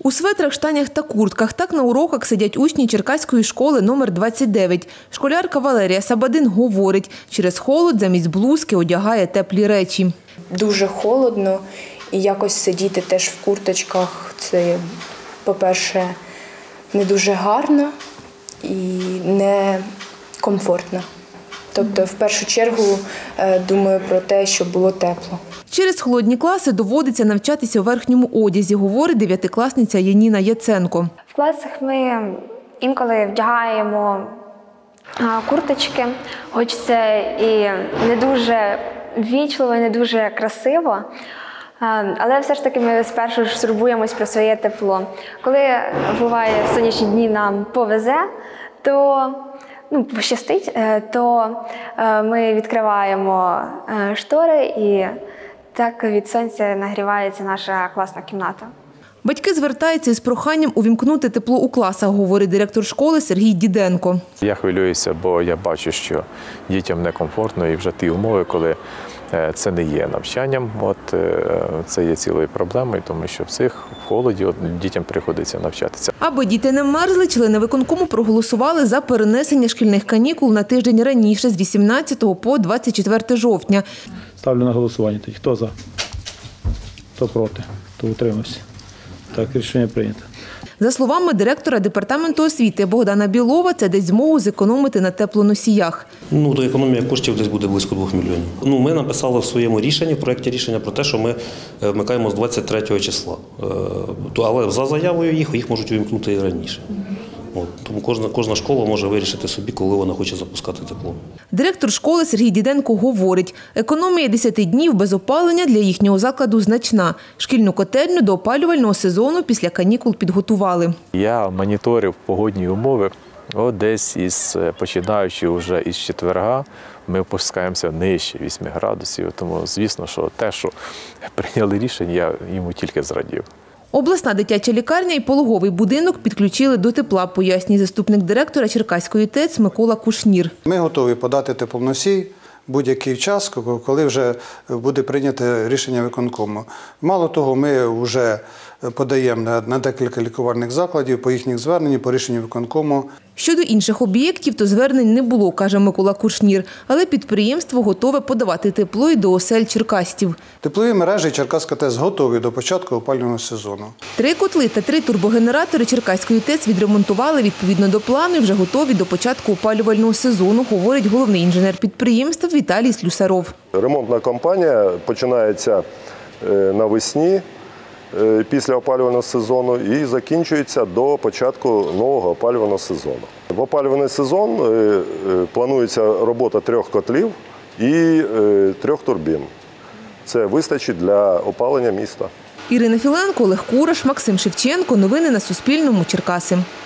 У светрах, штанях та куртках так на уроках сидять учні Черкаської школи номер 29. Школярка Валерія Сабадин говорить, через холод замість блузки одягає теплі речі. Дуже холодно і якось сидіти теж в курточках – це, по-перше, не дуже гарно і не комфортно. Тобто, в першу чергу, думаю про те, щоб було тепло. Через холодні класи доводиться навчатися у верхньому одязі, говорить дев'ятикласниця Яніна Яценко. В класах ми інколи вдягаємо курточки, хоч це і не дуже ввічливо, і не дуже красиво, але все ж таки ми спершу ж турбуємось про своє тепло. Коли буває сонячні дні нам повезе, то пощастить, то ми відкриваємо штори і так від сонця нагрівається наша класна кімната. Батьки звертаються із проханням увімкнути тепло у класах, говорить директор школи Сергій Діденко. Я хвилююся, бо я бачу, що дітям некомфортно і вже ті умови, коли це не є навчанням, це є цілою проблемою, тому що в холоді дітям приходиться навчатися. Аби діти не мерзли, члени виконкому проголосували за перенесення шкільних канікул на тиждень раніше, з 18 по 24 жовтня. Ставлю на голосування. Хто за? Хто проти? Хто утримався? Так, рішення прийнято. За словами директора департаменту освіти Богдана Білова, це дасть змогу зекономити на теплоносіях. То економія коштів десь буде близько 2 мільйонів. Ми написали в своєму рішенні, в проєкті рішення про те, що ми вмикаємо з 23 числа. Але за заявою їх можуть увімкнути і раніше. Тому кожна школа може вирішити собі, коли вона хоче запускати тепло. Директор школи Сергій Діденко говорить, економія 10 днів без опалення для їхнього закладу значна. Шкільну котельню до опалювального сезону після канікул підготували. Я моніторив погодні умови. Десь починаючи вже із четверга, ми опускаємося нижче 8 градусів. Тому, звісно, що те, що прийняли рішення, я йому тільки зрадів. Обласна дитяча лікарня і пологовий будинок підключили до тепла, пояснює заступник директора Черкаської ТЕЦ Микола Кушнір. Ми готові подати теплоносій будь-який час, коли вже буде прийнято рішення виконкому. Мало того, ми вже подаємо на декілька лікувальних закладів по їхніх зверненнях, по рішенню виконкому. Щодо інших об'єктів, то звернень не було, каже Микола Кушнір. Але підприємство готове подавати тепло і до осель черкасців. Теплові мережі Черкаська ТЕЦ готові до початку опалювального сезону. 3 котли та 3 турбогенератори Черкаської ТЕЦ відремонтували відповідно до плану і вже готові до початку опалювального сезону, говорить головний інженер підприємства Віталій Слюсаров. Ремонтна кампанія починається навесні, після опалювального сезону і закінчується до початку нового опалювального сезону. В опалювальний сезон планується робота 3 котлів і 3 турбін. Це вистачить для опалення міста. Ірина Філенко, Олег Кураш, Максим Шевченко. Новини на Суспільному. Черкаси.